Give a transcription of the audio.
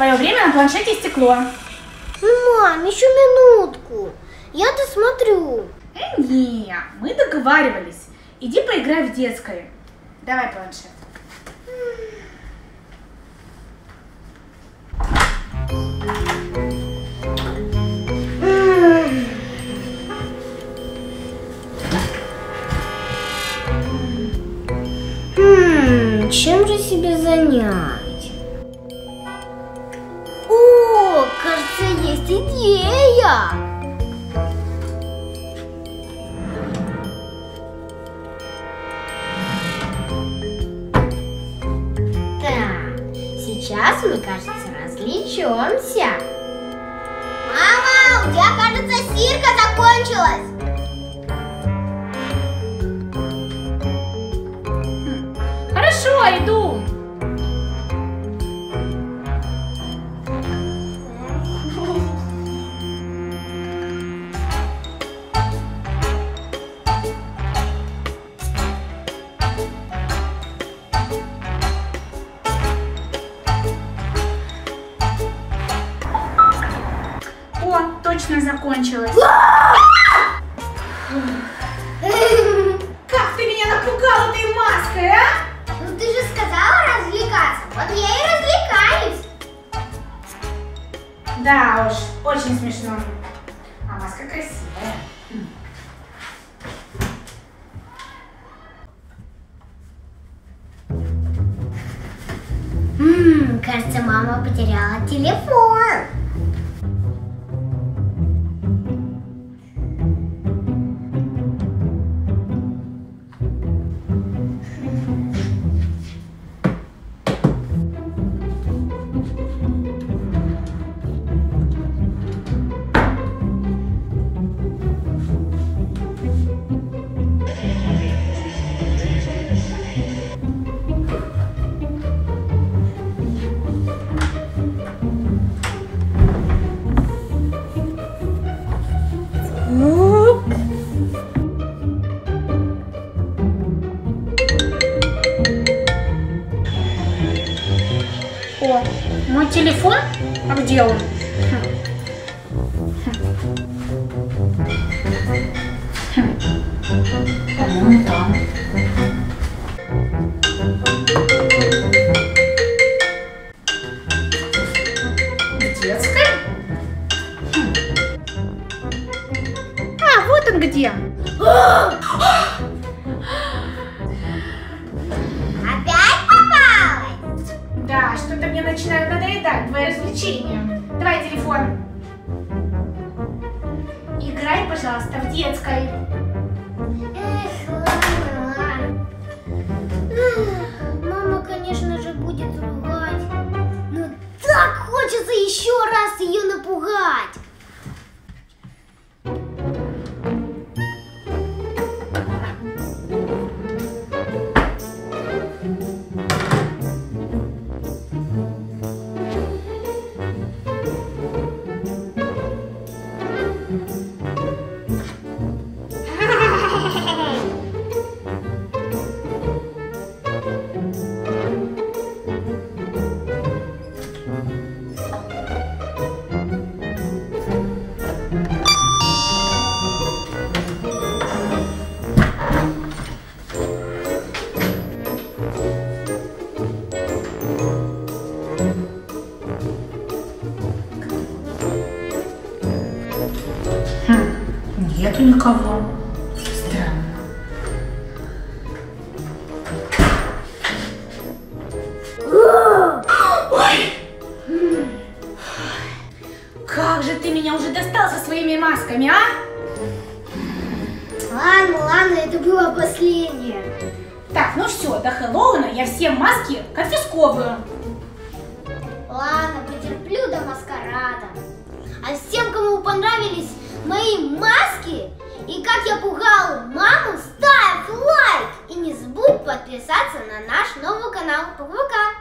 твое время на планшете стекло. Мам, еще минутку. Я досмотрю. Не, мы договаривались. Иди поиграй в детской. Давай планшет. Чем же себе занять? О, кажется, есть идея! Так, сейчас мы, кажется, развлечемся. Мама, у тебя, кажется, стирка закончилась. Хорошо, иду. О, точно закончилось. Как ты меня напугала этой маской, а? Ну ты же сказала развлекаться, вот я и развлекаюсь. Да уж, очень смешно. А маска красивая. Кажется, мама потеряла телефон. О, мой телефон? А где он? По-моему, там. В детской? А, вот он где. Опять попалась? Да, что-то мне начинают надоедать твои развлечения. Давай телефон. Играй, пожалуйста, в детской. Ладно. Мама, конечно же, будет ругать. Но так хочется еще раз ее напугать. Нету никого. Странно. Ой! Как же ты меня уже достал со своими масками, а? Ладно, это было последнее. Так, ну все, до Хэллоуина я все маски конфисковываю. Ладно, потерплю до маскарада. А всем, кому понравились мои маски и как я пугала маму, ставь лайк и не забудь подписаться на наш новый канал. Пока-пока!